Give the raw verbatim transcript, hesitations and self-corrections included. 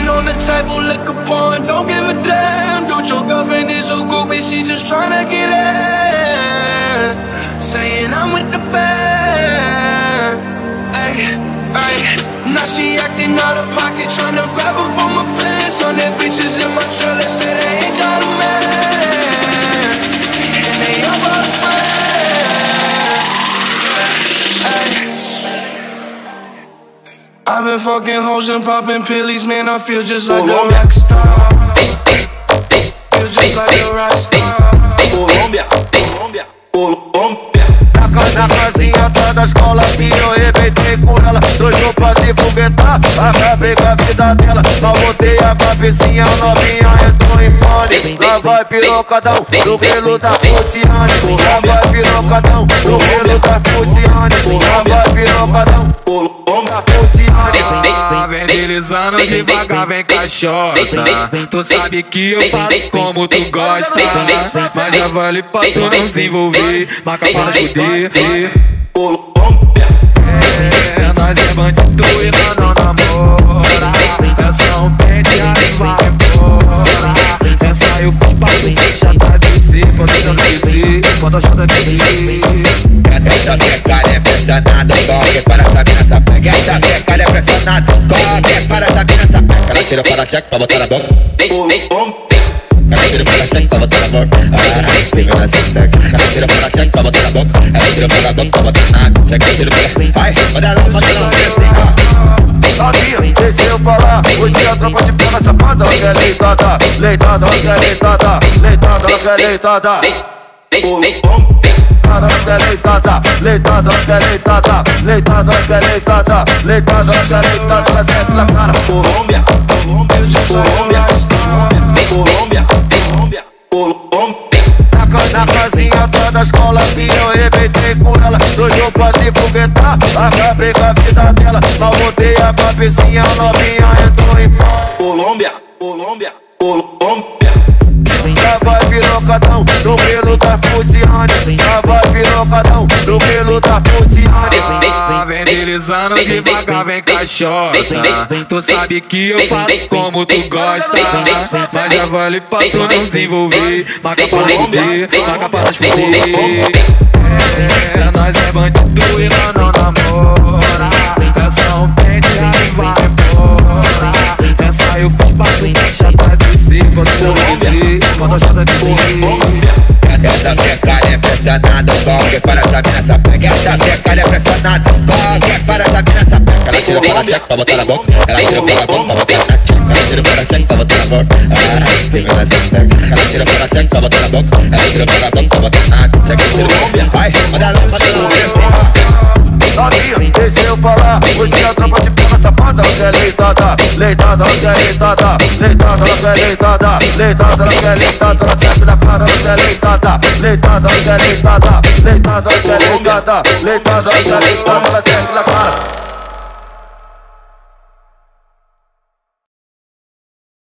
Champagne on the table, liquor pouring, don't give a damn. Dude, your girlfriend is so groovy, she just tryna get in. Saying I'm with the band. Ay, ay. Now she acting out of pocket, tryna grab up on my pants. On that bitches in my trailer, say they ain't got a man, and they all my friends. Ay. I've been fucking hoes and popping pillies, man, I feel just like a rock star. Feel just like a rock star. Colômbia, Colômbia, Colômbia. Na casinha tá da escola que eu arrebentei com ela. Dois roupas de foguetar, acabei com a vida dela. Mal botei a cabecinha, novinha entrou em pânico. Lá vai pirocadão, no pelo da Putiane. Lá vai pirocadão, no pelo da Putiane. Lá vai pirocadão, da Putiane. Vem deslizando devagar, vem caixota. Tu sabe que eu faço como tu gosta, mas já vale pra tu não se envolver. Marca pra fuder. Colômbia. É, nós é bandido e nós não namora. Essa um pede, aí vai embora. Essa eu fui pra tu deixa pra descer. Quando eu não descer, quando a chata descer. Essa pecada é pressionada, qualquer para saber nessa peca. Essa pecada é pressionada, qualquer para saber nessa peca. Ela tira para cheque pra botar na boca. Ela tira para cheque pra botar na boca. Ah, tem mais essa teca. Ela tira para cheque pra botar na boca. Ela tira para boca pra botar na cheque. Ela tira para... Vai, manda lá, manda lá, assim, ó. Novinha, deixa eu falar. Hoje a tropa te pega safada. Ela quer leitada, leitada, ela quer leitada. Leitada, ela quer leitada. Ela quer leitada, leitada, ela quer leitada. Leitada, ela quer leitada. Leitada, ela quer leitada. Ela desce na cara. Colômbia, Colômbia, Colômbia, Colômbia, Colômbia, Colômbia. Na casinha tá da escola que eu arrebentei com ela. Dois roupas de foguetar, acabei com a vida dela. Mal botei a cabecinha, novinha entrou em pânico. Colômbia, Colômbia, Colômbia. Lá vai pirocadão, no pelo da Putiane. Lá vai pirocadão, no pelo da Putiane. Vem deslizando devagar, vem caixota. Tu sabe que eu faço como tu gosta, mas já vale pra tu não se envolver. Marca pra fuder, marca pra fuder. É, nós é bandido e nós não namora. Essa um pede, aí vai embora. Essa eu fui pra tu deixa pra descer. Quando eu descer, quando a chata descer. Essa pecada é pressionada, qualquer para saber nessa peca. Essa pecada é pressionada, qualquer para saber nessa peca. Ela tira para cheque pra botar na boca. Ela tira para boca pra botar na cheque. Ela tira para cheque pra botar na boca. Ah, tem mais essa teca. Ela tira para cheque pra botar na boca. Ela tira para boca pra botar na cheque. Vai, manda lá, manda lá, assim, ó. Novinha, deixa eu falar. Hoje a tropa te pega safada. Ela quer leitada, leitada, ela quer leitada. Leitada, ela quer leitada. Leitada, ela quer leitada. Ela desce na cara, ela quer leitada. Leitada, ela quer leitada. Leitada, ela quer leitada. Leitada, ela quer leitada. Ela desce